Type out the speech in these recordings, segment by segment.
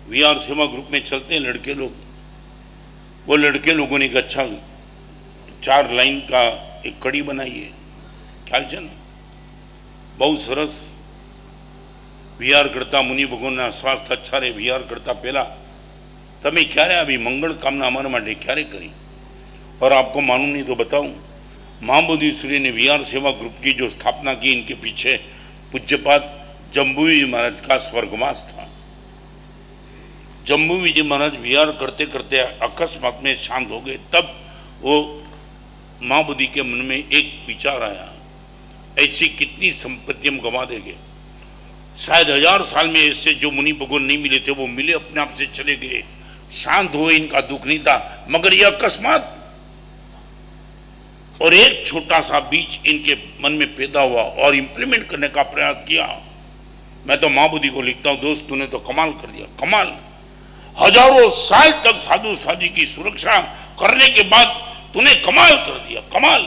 VR सेवा group में चलते हैं लड़के लोग, वो लड़के लोगों ने एक अच्छा 4 लाइन का एक कड़ी बनाई है, ख्याल है ना, बहुत सरस। वीआर करता मुनि भगवान स्वास्थ्य अच्छा रहे, वीआर करता पहला तमें क्यारे अभी मंगल कामना अमर माटे क्यारे करी। और आपको मालूम नहीं तो बताऊं, महाबोधि सूर्य ने वीआर सेवा ग्रुप की जो स्थापना की, इनके पीछे पूज्यपाद जम्बूजी महाराज का स्वर्गवास था। जम्बूजी महाराज वीआर करते करते अकस्मात में शांत हो गए। तब वो महाबोधि के मन में एक विचार आया, ऐसी कितनी संपत्ति हम गंवा देंगे, शायद 1000 साल में ऐसे जो मुनि भगवान नहीं मिले थे वो मिले, अपने आप से चले गए, शांत हुए, इनका दुख नहीं था, मगर यह अकस्मात। और एक छोटा सा बीज इनके मन में पैदा हुआ और इंप्लीमेंट करने का प्रयास किया। मैं तो महाबोधि को लिखता हूं, दोस्त तूने तो कमाल कर दिया, कमाल। हजारों साल तक साधु साधी की सुरक्षा करने के बाद तूने कमाल कर दिया, कमाल।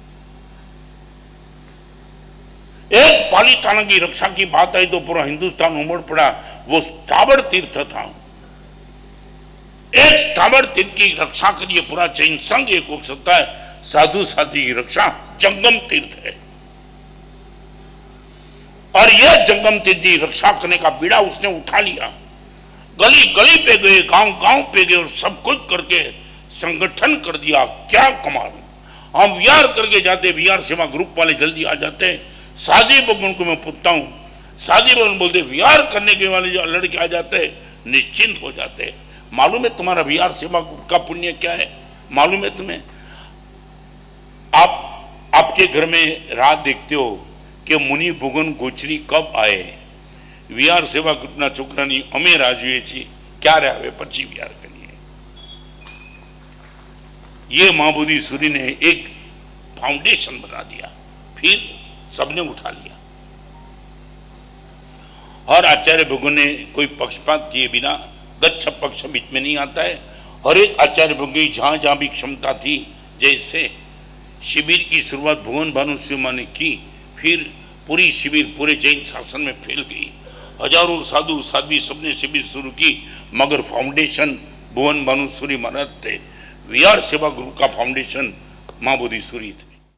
एक पालीताना की रक्षा की बात आई तो पूरा हिंदुस्तान उमड़ पड़ा। वो स्थावर तीर्थ था, एक स्थावर तीर्थ की रक्षा के लिए पूरा जैन संघ एक हो सकता है। साधु साधी की रक्षा जंगम तीर्थ है, और यह जंगम तीर्थ की रक्षा करने का बीड़ा उसने उठा लिया। गली गली पे गए, गांव गांव पे गए और सब कुछ करके संगठन कर दिया। क्या कमाल। हम वीआर करके जाते, वीआर सेवा ग्रुप वाले जल्दी आ जाते। शादी भगवान को मैं पूछता हूं, शादी भगवान बोलते वीआर करने के वाले जो लड़के आ जाते निश्चिंत हो जाते। मालूम है तुम्हारा वीआर सेवा का पुण्य क्या है? मालूम है तुम्हें? आप आपके घर में रात देखते हो कि मुनि भगवान गोचरी कब आए। वीआर सेवा ग्रुपना छोकरानी अमे राह જોઈએ છીએ ક્યારે આવે પછી વીઆર કરીએ। ये महाबोधि सूर्य ने एक फाउंडेशन बना दिया, फिर सबने उठा लिया। और आचार्य भगवान ने कोई पक्षपात किए बिना, गच्छ पक्ष बीच में नहीं आता है। हर एक आचार्य भगवान की जहां जहां भी क्षमता थी, जैसे शिविर की शुरुआत भुवन भानु सिंह ने की, फिर पूरी शिविर पूरे जैन शासन में फैल गई। हजारों साधु साध्वी सबने शिविर शुरू की, मगर फाउंडेशन भुवन भानु सूर्य महाराज थे। वीआर सेवा ग्रुप का फाउंडेशन महाबोधि सूर्य थे।